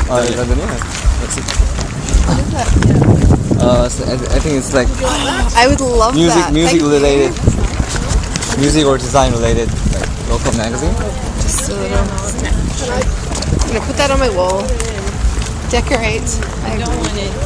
London, yeah. That's it. What is that? So I think it's like I would love that. music related, music or design related, like local magazine. Just a little. I'm gonna put that on my wall. Decorate. I don't want it.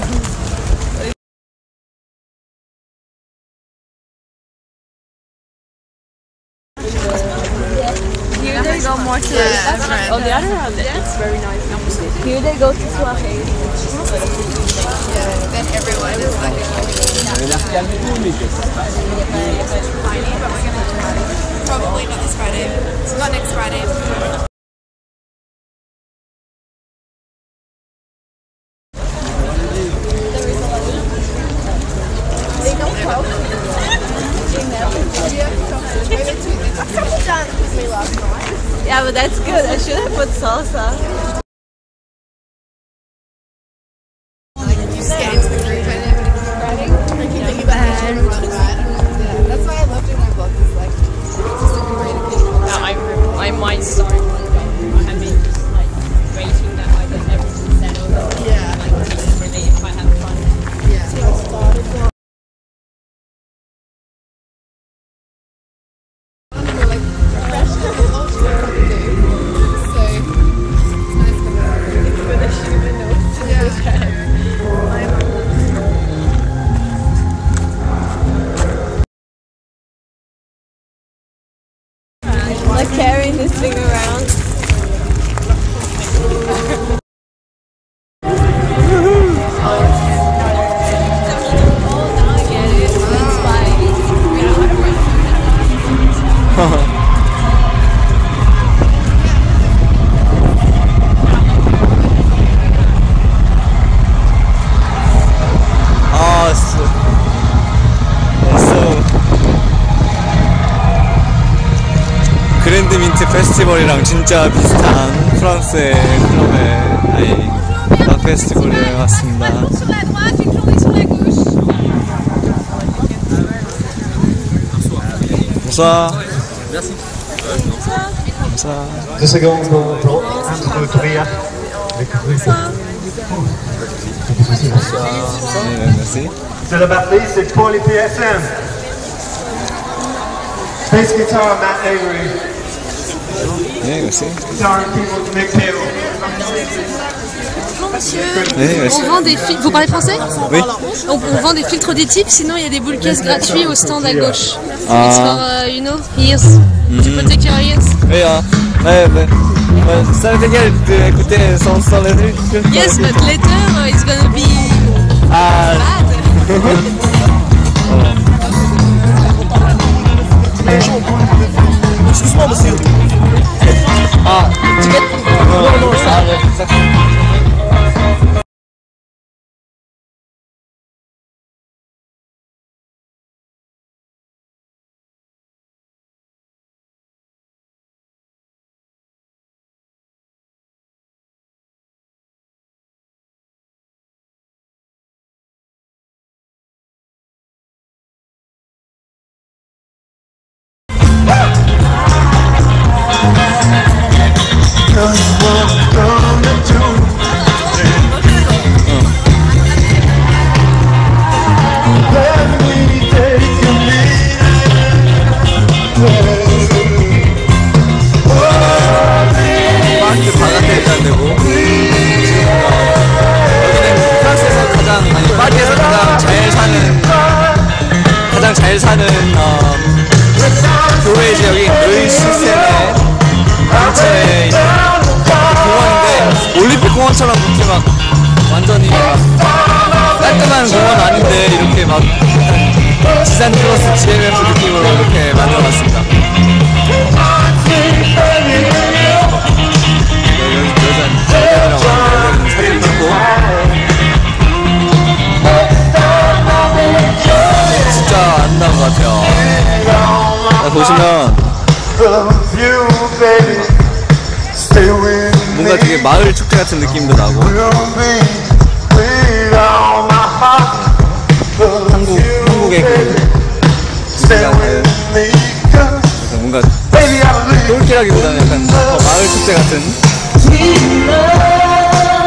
Here they go more to on the other hand, it's very nice. Here they go to soirée. Yeah, then everyone is like. Probably not this Friday. It's not next Friday. Yeah, but that's good. I should have put salsa. You just get into the group and everything's writing. I keep thinking about how everyone's right. Yeah, that's why I love doing my vlogs. It's like just a great opinion. I might start one day. I have been just like waiting that I get everything settled. Yeah. Like really if I have fun. Yeah. We're like refreshed and we're all trying to do. So it's nice for the human notes. Yeah. Like carrying this thing around. 그랜드 민트 페스티벌이랑 진짜 비슷한 프랑스의 클럽의 락 페스티벌에 왔습니다. Bonsoir. Merci. Bonsoir. 2 secondes pour couvrir. Merci. C'est la batterie, c'est pour les PSM. Bass guitar, Matt Avery. 네, merci. Guitar and keyboard, Nick Hill. Bonjour monsieur, 네, merci. on vend des filtres, vous parlez français? Oui. On vend des filtres d'éthique, sinon il y a des boules caisses gratuits au stand à gauche. Ah. It's for, you know, ears, to protect your ears. Oui, ça veut dire d'écouter sans les trucs. Yes, but later it's gonna be Ah. bad. Excuse-moi, monsieur. Ah, ticket. Non, ça va. 잘 사는 교외 지역인 르이시센의 근처에 있는 공원인데 올림픽 공원처럼 그렇게 막 완전히 깔끔한 공원 아닌데 이렇게 막 지산 플러스 GMF 느낌으로 이렇게 만들어놨습니다. 여자들이랑 사진 찍고 진짜 아름다운 것 같아요. 보시면 뭔가 되게 마을 축제 같은 느낌도 나고 한국의 그 뭔가 똘끼라기보다는 약간 더 마을 축제 같은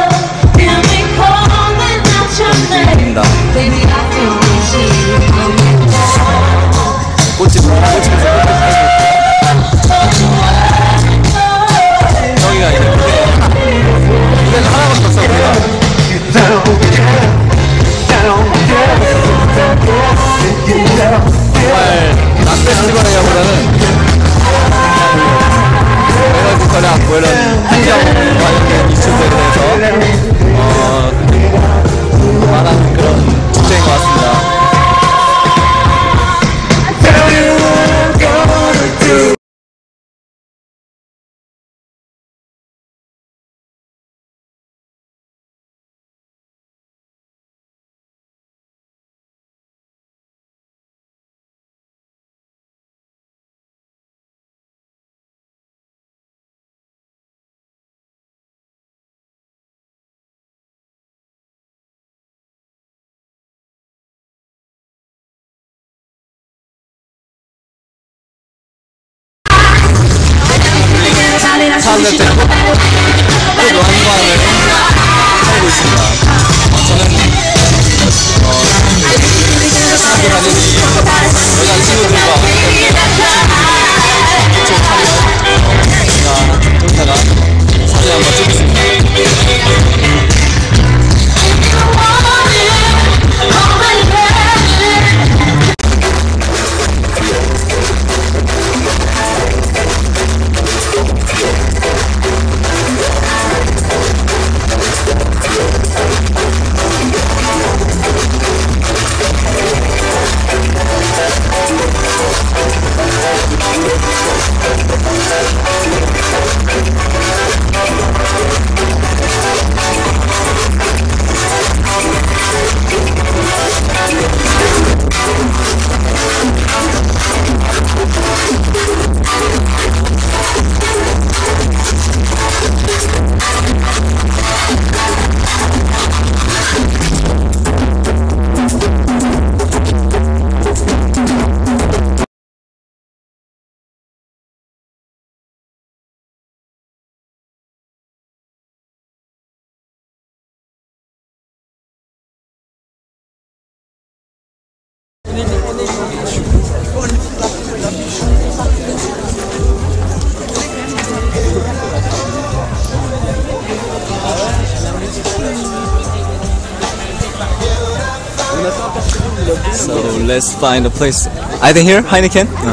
사람들한테 꼭 노안관을 하고 있습니다. 저는 학교 다니는 여자 친구들과 그쪽 하면 제가 여기다가 사진 한번 찍겠습니다. So let's find a place. I think here, Heineken. No.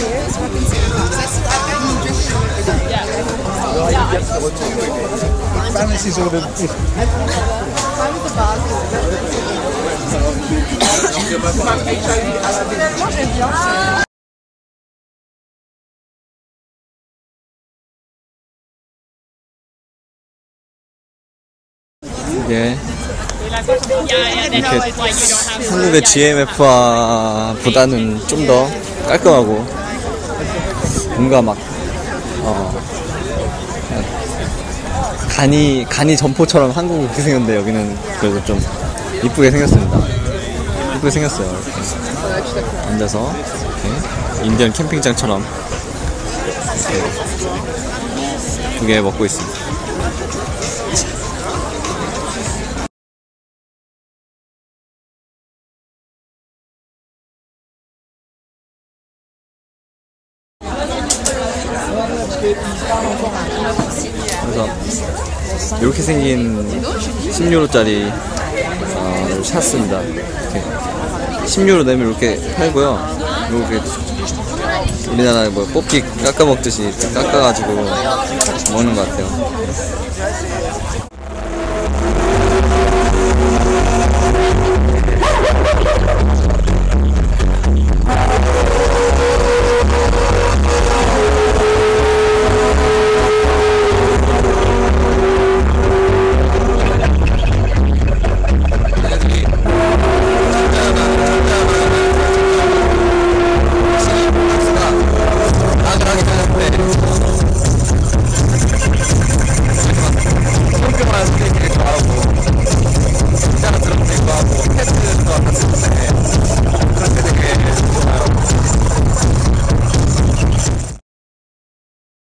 이게 이렇게 한국의 GMF보다는 좀 더 깔끔하고 뭔가 막 간이 점포처럼 한국은 그렇게 생겼는데 여기는 그래도 좀 이쁘게 생겼습니다. 이쁘게 생겼어요. 이렇게 앉아서 이렇게 인디언 캠핑장처럼 이렇게 두개 먹고 있습니다. 그래서 이렇게 생긴 10유로짜리 샀습니다. 이렇게 10유로 내면 이렇게 팔고요. 이렇게 우리나라 뭐 뽑기 깎아 먹듯이 이렇게 깎아가지고 먹는 것 같아요.